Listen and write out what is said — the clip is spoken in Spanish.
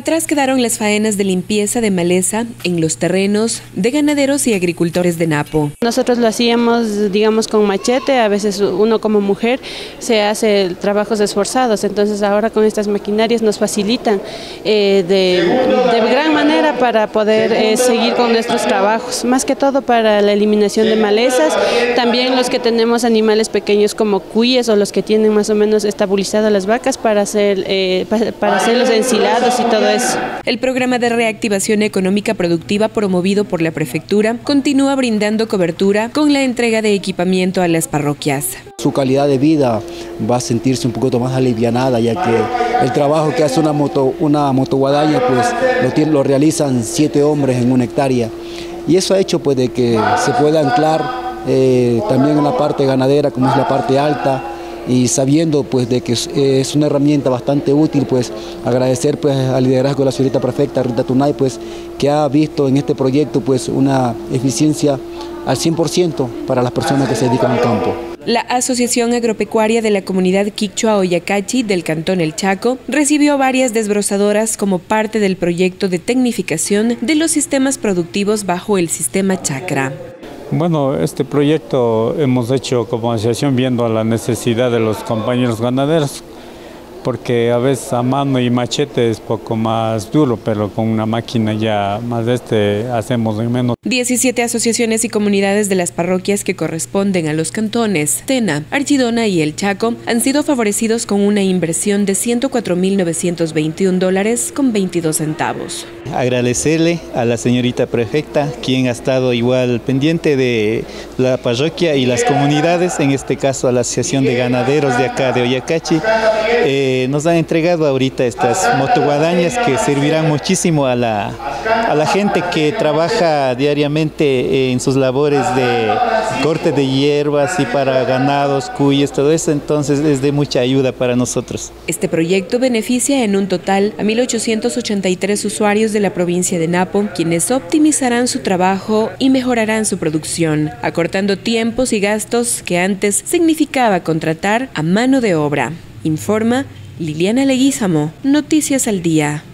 Atrás quedaron las faenas de limpieza de maleza en los terrenos de ganaderos y agricultores de Napo. Nosotros lo hacíamos, digamos, con machete. A veces uno como mujer se hace trabajos esforzados, entonces ahora con estas maquinarias nos facilitan de gran manera para poder seguir con nuestros trabajos, más que todo para la eliminación de malezas. También los que tenemos animales pequeños como cuyes o los que tienen más o menos estabilizadas las vacas para hacer los ensilados y todo eso. El programa de reactivación económica productiva promovido por la prefectura continúa brindando cobertura con la entrega de equipamiento a las parroquias. Su calidad de vida va a sentirse un poquito más alivianada, ya que el trabajo que hace una motoguadaña pues lo realizan 7 hombres en 1 hectárea, y eso ha hecho pues de que se pueda anclar también en la parte ganadera, como es la parte alta, y sabiendo pues de que es una herramienta bastante útil, pues agradecer pues al liderazgo de la señorita prefecta Rita Tunay, pues que ha visto en este proyecto pues una eficiencia al 100% para las personas que se dedican al campo. La Asociación Agropecuaria de la Comunidad Quichua Oyacachi del Cantón El Chaco recibió varias desbrozadoras como parte del proyecto de tecnificación de los sistemas productivos bajo el sistema Chacra. Bueno, este proyecto hemos hecho como asociación viendo la necesidad de los compañeros ganaderos, porque a veces a mano y machete es poco más duro, pero con una máquina ya más hacemos en menos. 17 asociaciones y comunidades de las parroquias que corresponden a los cantones Tena, Archidona y El Chaco han sido favorecidos con una inversión de $104.921.22. Agradecerle a la señorita prefecta, quien ha estado igual pendiente de la parroquia y las comunidades, en este caso a la Asociación de Ganaderos de acá de Oyacachi. Nos han entregado ahorita estas motoguadañas que servirán muchísimo a la gente que trabaja diariamente en sus labores de corte de hierbas y para ganados, cuyes, todo eso, entonces es de mucha ayuda para nosotros. Este proyecto beneficia en un total a 1.883 usuarios de la provincia de Napo, quienes optimizarán su trabajo y mejorarán su producción, acortando tiempos y gastos que antes significaba contratar a mano de obra. Informa Liliana Leguízamo, Noticias al Día.